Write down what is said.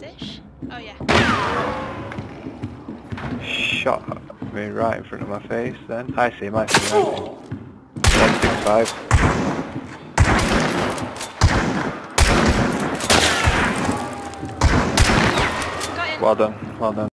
Dish? Oh yeah. Shot me right in front of my face then. I see him, I see him, I see him. 165. Got him. Well done, well done.